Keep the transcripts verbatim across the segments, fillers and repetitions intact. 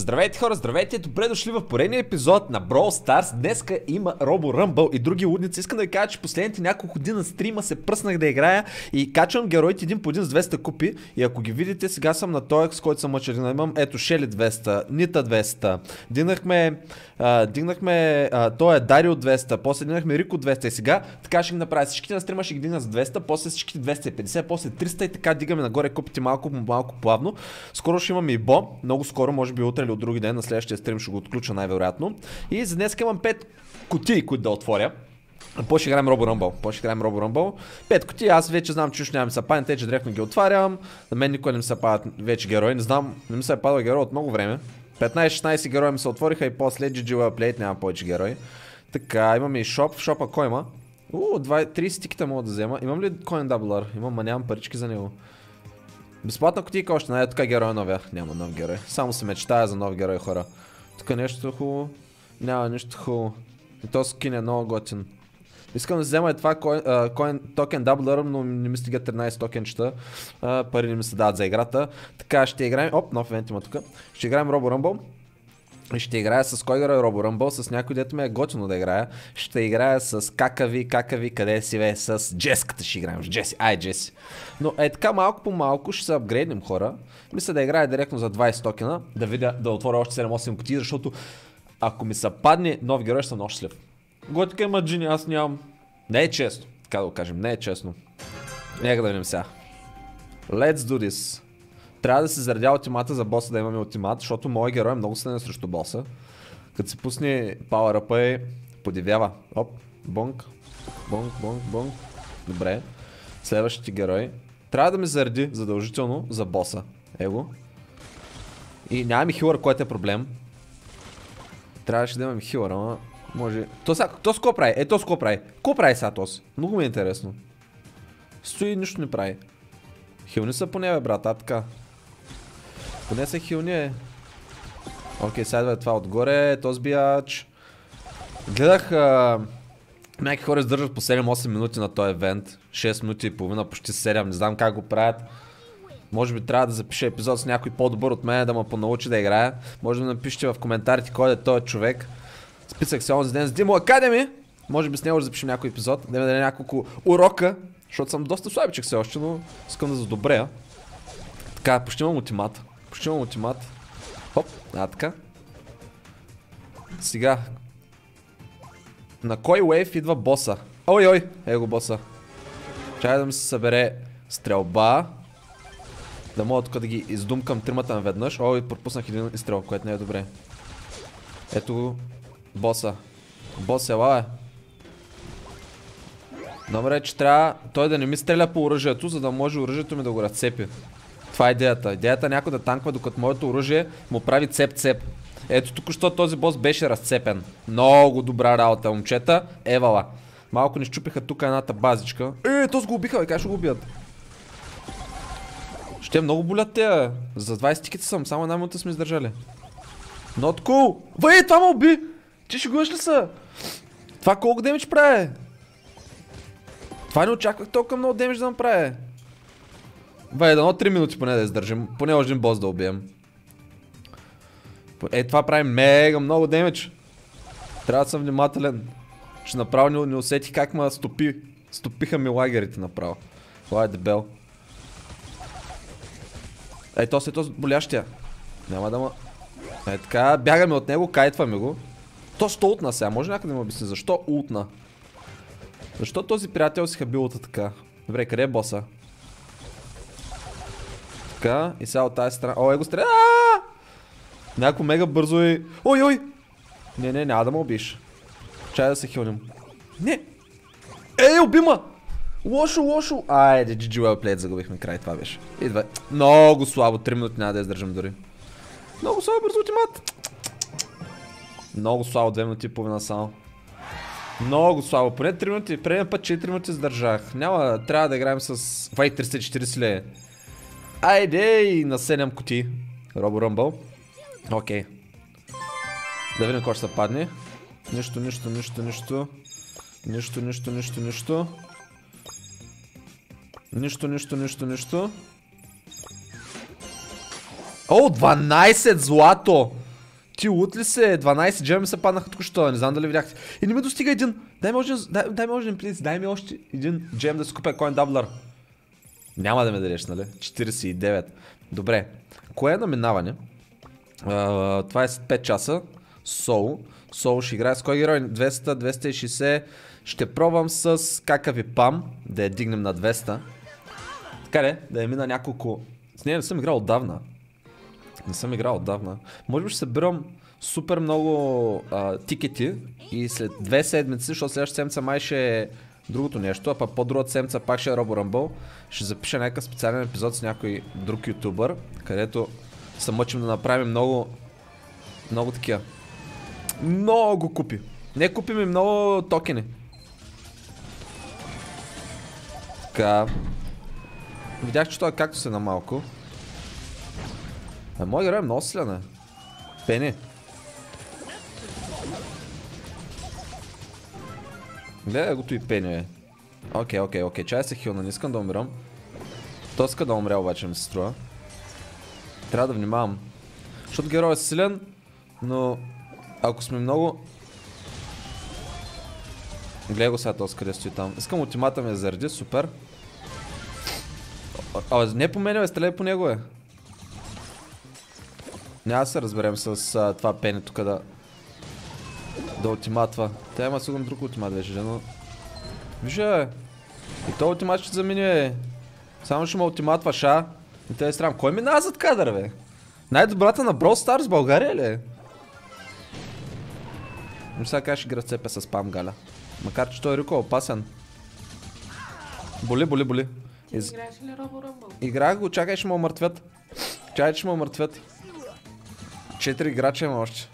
Здравейте хора, здравейте, добре дошли в поредния епизод на Brawl Stars. Днеска има Робо Ръмбъл и други лудници. Искам да ви кажа, че последните няколко дни на стрима се пръснах да играя и качвам героите един по един с двеста купи. И ако ги видите, сега съм на този, с който съм мъчерина. Имам ето Шели двеста, Нита двеста, дигнахме, а, дигнахме а, той е Дарио двеста, после дигнахме Рико двеста и сега така ще ги направя. Всичките на стрима ще ги дигна с двеста, после всичките двеста и петдесет, после триста и така дигаме нагоре купите малко малко плавно. Скоро ще имаме и Бо, много скоро, може би утре или от други ден, на следващия стрим ще го отключа най-вероятно. И за днес имам пет кутии, които да отворя. По ще играем Робо Ръмбъл. По ще играем Робо Ръмбъл. пет кутии, аз вече знам, че уж няма ми се падне, те че директно ги отварям. На мен никой не ми се падат вече герои. Не знам, не ми се е падал герой от много време. петнайсет-шестнайсет герои ми се отвориха и после джи джи Wellplayed няма повече герои. Така, имаме и шоп. В шопа кой има? Уу, трийсет тикета мога да взема. Имам ли коин даблър? Имам, ма нямам парички за него. Безплатна кутийка още, най тук е герой новия. Няма нов герой. Само се мечтая за нов герой, хора. Тук е нещо хубаво. Няма нищо хубаво. И то скин е много готин. Искам да взема и това коин токен даблър, но не ми стига тринайсет токенчета. Пари не ми се дават за играта. Така ще играем. Оп, нов евент има тук. Ще играем Робо Ръмбъл. И ще играя с кой герой Робо Ръмбъл, с някой дето ме е готино да играя. Ще играя с Какави, Какави, къде си бе, с Джеската ще играем, с Джеси, ай Джеси. Но е така малко по малко ще се апгрейднем, хора. Мисля да играя директно за двайсет токена, да видя, да отворя още седем-осем кутии, защото ако ми се падне нов герой, ще съм много щастлив. Готика има джини, аз нямам. Не е честно, така да го кажем, не е честно. Нека да видим сега. Let's do this. Трябва да се заредя ултимата за боса, да имаме ултимат, защото моят герой е много силен срещу боса. Като се пусне Power Up и подивява. Оп, бонк, бонк, бонк, бонк. Добре. Следващите герои. Трябва да ми зареди задължително за боса. Его. И нямаме хилър, който е проблем. Трябваше да имаме хилър, ама може... То сега, то с ко прави? Е, то с ко прави? Ко прави сега тос? Много ми е интересно. Стои, нищо не прави. Хилни са поне, бе, брат, а така. Поне са хилни, е. Окей, сега е това отгоре, този биач. Гледах, а... някакви хора издържат по седем-осем минути на този евент. шест минути и половина, почти седем, не знам как го правят. Може би трябва да запиша епизод с някой по-добър от мен, да ме понаучи да играя. Може да напишете в коментарите кой е този човек. Списах се онзи ден с Димо Академи. Може би с него ще запишем някой епизод, да ми даде няколко урока. Защото съм доста слабичък все още, но искам да задобрея. Така, почти имам ултимат. Почти имам ултимат. Хоп, а така. Сега. На кой уейв идва боса? Ой, ой, его боса. Чакай да ми се събере стрелба. Да мога тук да ги издумкам тримата наведнъж. Ой, пропуснах един изстрел, което не е добре. Ето го. Боса. Бос, ела е. Добре, че трябва той да не ми стреля по оръжието, за да може оръжието ми да го разцепи. Това е идеята. Идеята е някой да танква, докато моето оръжие му прави цеп-цеп. Ето току-що този бос беше разцепен. Много добра работа, момчета. Евала. Малко ни щупиха тук едната базичка. Е, този го убиха, бе, как ще го убият? Ще много болят те. За двайсет тикета съм, само една минута сме издържали. Not cool! Вай, това ме уби! Ти ще гуеш ли са? Това колко демидж прави? Това не очаквах толкова много демидж да направи. Бе, дано три минути поне да издържим. Поне още един бос да убием. Е, това прави мега много демидж. Трябва да съм внимателен. Ще направо не, не усетих как ме стопи. Стопиха ми лагерите направо. Това е дебел. Ей, то се този болящия. Няма да ма... Е така, бягаме от него, кайтваме го. То що ултна сега? Може някъде да ми обясни защо ултна? Защо този приятел си хабилата така? Добре, къде е боса? Така, и сега от тази страна... О, е го стреля! Някакво мега бързо и... Ой, ой! Не, не, няма да ме убиш. Чай да се хилнем. Не! Ей, убима! Лошо, лошо! Айде, джи джи Wellplayed, загубихме край, това беше. Идва. Много слабо, три минути няма да издържам дори. Много слабо, бързо ултимат! Много слабо, две минути и половина само. Много слабо, поне три минути, предния път четири минути издържах. Няма, трябва да играем с Вай триста и четирийсет ли. Айде и на седем кутии. Робо Ръмбъл. Окей. Да видим кой ще се падне. Нищо, нищо, нищо, нищо. Нищо, нищо, нищо, нищо. Нищо, нищо, нищо, нищо. О, дванайсет злато! Ти лут ли се? дванайсет джема ми се паднаха току-що, не знам дали видяхте. И не ми достига един. Дай ми още, дай, дай ми още, плиз, дай ми още един джем да си купя коин даблър. Няма да ме дадеш, нали? четирийсет и девет. Добре. Кое е на минаване? Uh, това е пет часа. Соу. Соу ще играе с кой герой? двеста, двеста и шейсет. Ще пробвам с какави пам. Да я дигнем на двеста. Така ли? Да я мина няколко... С нея не съм играл отдавна. Не съм играл отдавна. Може би ще събирам супер много а, тикети и след две седмици, защото следващата седмица май ще е другото нещо, а пък по-другата седмица пак ще е Робо Ръмбъл. Ще запиша някакъв специален епизод с някой друг ютубър, където се мъчим да направим много, много такива. Много купи. Не купи ми много токени. Така. Видях, че той както се на малко. А мой герой е много силен, е. Пени. Гледай го и Пени, е. Окей, окей, окей. Чай се хилна, не искам да умирам. Той иска да умря, обаче ми се струва. Трябва да внимавам. Защото герой е силен, но ако сме много... Гледай го сега този къде стои там. Искам ултимата ми да заради, супер. А, не по мене, бе, стреляй по него, е. Няма да се разберем с а, това Пени тук да... Да ултиматва. Тя има сигурно друг ултимат вече, но... Вижа, бе. И той ултимат ще замине, е. Само ще ме ултиматва, ша. И те е срам. Кой минава зад кадър, бе? Най-добрата на Brawl Stars в България ли е? Но сега как ще ги разцепя с спам, Галя. Макар че той е Рико опасен. Боли, боли, боли. Ти Из... играеш ли Робо Ръмбъл? Играх го, чакай ще ме омъртвят. Чакай ще ме омъртвят. Четири играча има още.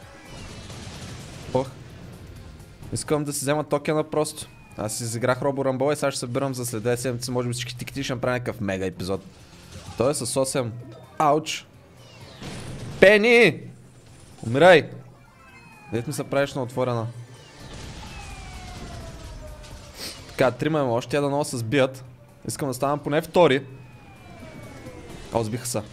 Ох. Искам да си взема токена просто. Аз си изиграх Робо Ръмбъл и сега ще събирам за след две седмици. Може би всички тикти ще направя някакъв мега епизод. Той е с осем. Ауч. Пени! Умирай! Дето ми се правиш на отворена. Така, трима има още, тя да много се сбият. Искам да ставам поне втори. О, сбиха са.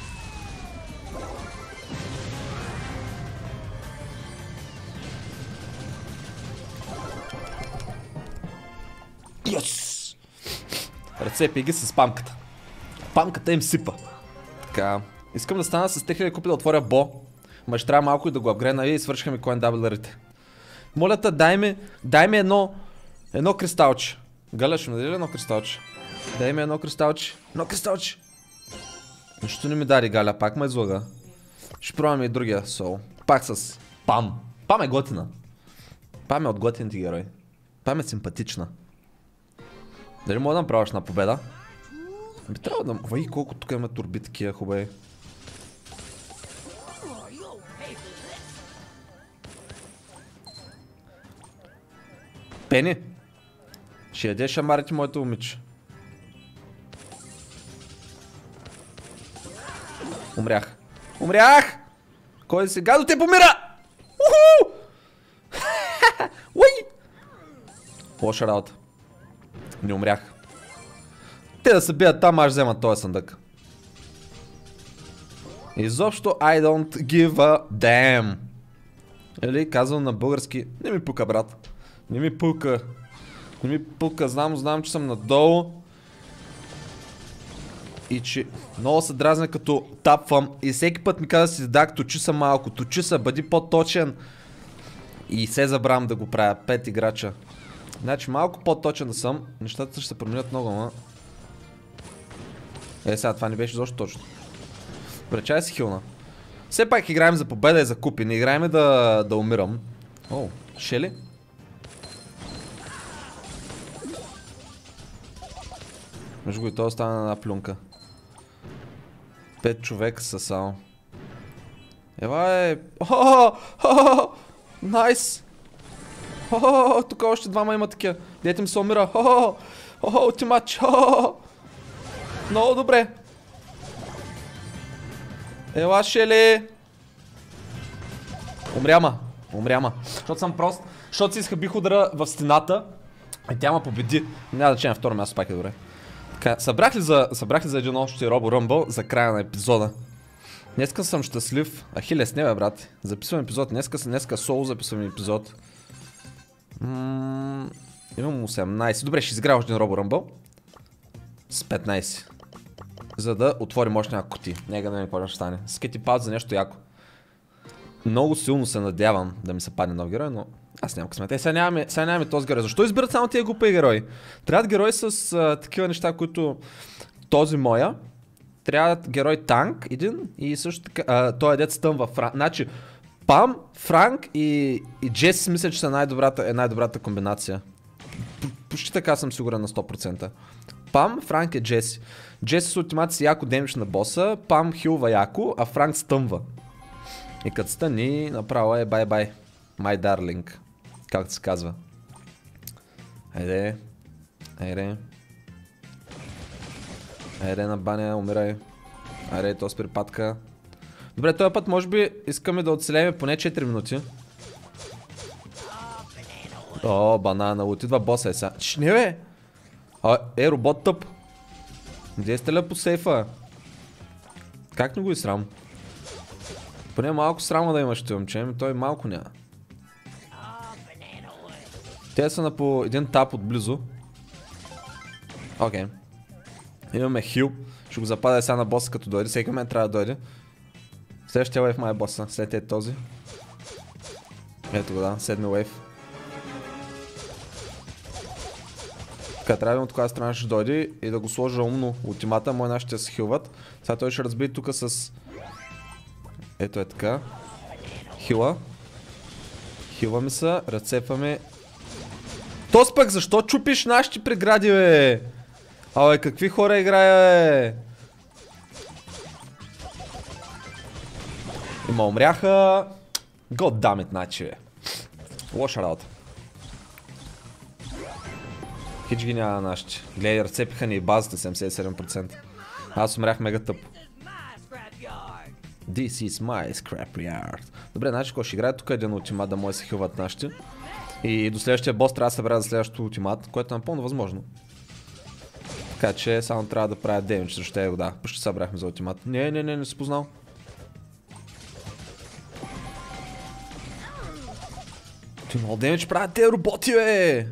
Йос! Рецепи ги с памката. Памката им сипа. Така. Искам да стана с три хиляди купи да отворя Бо. Ма ще трябва малко и да го апгрейна и свършиха ми коин даблърите. Моля те, дай ми, дай ми едно, едно кристалче. Галя, ще ми даде ли едно кристалче? Дай ми едно кристалче. Едно кристалче. Нищо не ми дари, Галя, пак ме излага. Ще пробваме и другия сол. Пак с Пам. Пам е готина. Пам е от готините герои. Пам е симпатична. Дали мога да направиш на победа? Би трябва да... Вай, колко тук има турби такива хубави. Пени! Ще ядеш шамарите моето момиче. Умрях. Умрях! Кой сега до те помира? Уху! Уй! Лоша работа. Не умрях. Те да се бият там, аз взема този съндък. Изобщо I don't give a damn. Или казвам на български, не ми пука, брат. Не ми пука. Не ми пука, знам, знам, че съм надолу. И че много се дразня като тапвам. И всеки път ми казва си, дак, точи са малко, точи са, бъди по-точен. И се забравям да го правя, пет играча. Значи малко по-точен да съм, нещата ще се променят много, ама... Е, сега това не беше защо точно. Добре, чай си хилна. Все пак играем за победа и за купи, не играем да, да умирам. О, Шели? Между го и това остана на една плюнка. Пет човека са само. Ева е... О, найс! О, тук още двама има такива. Дете ми се умира. О, ултимач. Много добре. Ела, Шели. Умряма. Умряма. Защото съм прост. Защото си изхабих удара в стената. И тя ма победи. Няма да че на второ място пак е добре. Така, събрах ли за, събрах ли за един още Робо Ръмбъл за края на епизода? Днеска съм щастлив. Ахилес, не бе, брат. Записвам епизод. Днеска, днеска соло записвам епизод. М имам осемнайсет. Добре, ще изиграя още един Робо Ръмбъл. С петнайсет. За да отворим още някакво кутии. Нека да не какво ще стане. Скети пауза за нещо яко. Много силно се надявам да ми се падне нов герой, но аз нямам късмет. Е, сега нямаме, сега нямаме този герой. Защо избират само тия глупави герои? Трябват герои с а, такива неща, които този моя. Трябва герой танк един и също така, а, той е дет стъмва Франк. Значи, Пам, Франк и, и Джеси мисля, че са най-добрата, е най-добрата комбинация. Почти така съм сигурен на сто процента. Пам, Франк и Джеси. Джеси с ултимация си яко демиш на боса, Пам хилва яко, а Франк стъмва. И като стъни, направо е бай-бай. My darling. Както се казва. Айде. Айде. Айде на баня, умирай. Айде, то с припадка. Добре, този път може би искаме да оцелеем поне четири минути. О, банана, отидва боса е сега. Чш, не бе! А, е, робот тъп. Где сте ля по сейфа? Как не го и срам? Поне малко срама да имаш това момче, той малко няма. Те са на по един тап отблизо. Окей. Okay. Имаме хил. Ще го запада сега на боса като дойде. Всеки момент трябва да дойде. Следващия вейв май боса. След е този. Ето го да, седми вейв. Така, трябва да от коя страна ще дойде и да го сложа умно ултимата. Мои наши ще се хилват. Сега той ще разбие тук с... Ето е така. Хила. Хила ми са, разцепваме. Тос пък защо чупиш нашите прегради, бе? Абе, какви хора играя, бе? Има умряха. God damn it, значи, бе. Лоша работа. Хич ги няма на нашите. Гледай, разцепиха ни и базата седемдесет и седем процента. Аз умрях мега тъпо. This is my scrapyard. Добре, значи ако ще играе тук един ултимат да може да се хилват нашите. И до следващия бос трябва да събера за следващото ултимат, което е напълно възможно. Така че само трябва да правя демидж, защото е го да. Почти събрахме за ултимат. Не, не, не, не си познал. Ти много демидж правят тези роботи, бе!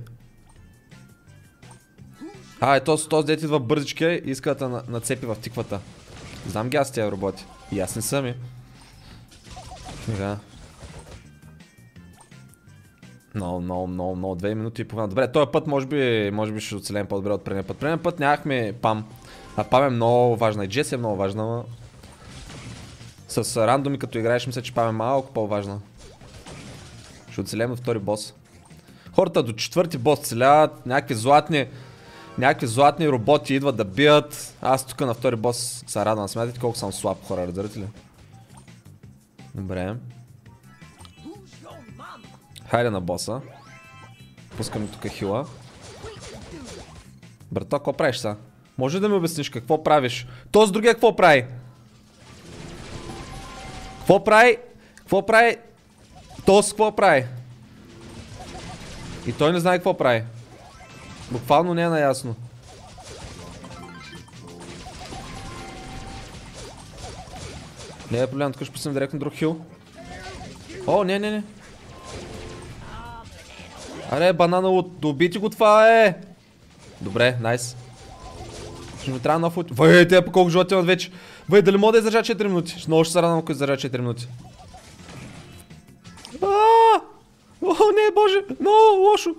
А, е този, този дет идва бързички и иска да нацепи в тиквата. Знам ги аз тези роботи. И аз не съм и. Така. Много, много, много, много. Две минути и половина. Добре, този път може би, може би ще оцелем по-добре от предния път. Предния път нямахме Пам. А Пам е много важна. И Джеси е много важна, но... С рандоми като играеш мисля, че Пам е малко по-важна. Ще оцелем от втори бос. Хората до четвърти бос целяват. Някакви златни... Някакви златни роботи идват да бият. Аз тук на втори бос се радвам. Смятайте колко съм слаб, хора, разбирате ли? Добре. Хайде на боса. Пускаме тук хила. Брато, какво правиш сега? Може да ми обясниш какво правиш? Този другия какво прави? Какво прави? Какво прави? Този какво прави? И той не знае какво прави. Буквално не е наясно. Не е проблем, тук ще пуснем директно друг хил. О, не, не, не. Аре, банана лут, да убити го това, е! Добре, найс. Ще ми трябва нов ут. Вай, те по колко животи имат вече. Вай, дали мога да издържа четири минути? Много ще се радвам, ако издържа четири минути. Аааа! О, не, боже, много лошо.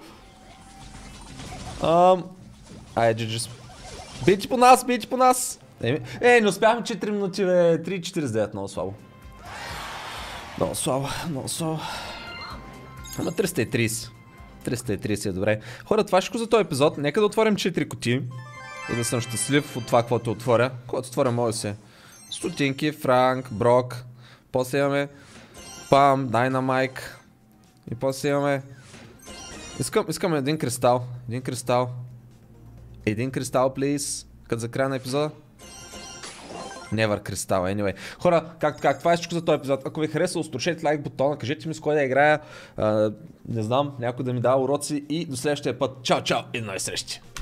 Ам... Ай, джиджис. Бейте по нас, бейте по нас! Е, е, не успяхме четири минути, бе. три четирийсет и девет, много слабо. Много слабо, много слабо. Ама триста и трийсет. триста и трийсет е добре. Хора, това ще за този епизод. Нека да отворим четири кутии. И да съм щастлив от това, каквото отворя. Когато отворя, може да се. Стотинки, Франк, Брок. После имаме Пам, Дайнамайк. И после имаме... Искам, искам един кристал. Един кристал. Един кристал, please. Като за края на епизода. Never кристал, anyway. Хора, както как, това е всичко за този епизод. Ако ви е харесало, струшете лайк бутона, кажете ми с кой да играя. А, не знам, някой да ми дава уроци и до следващия път. Чао, чао и до нови срещи!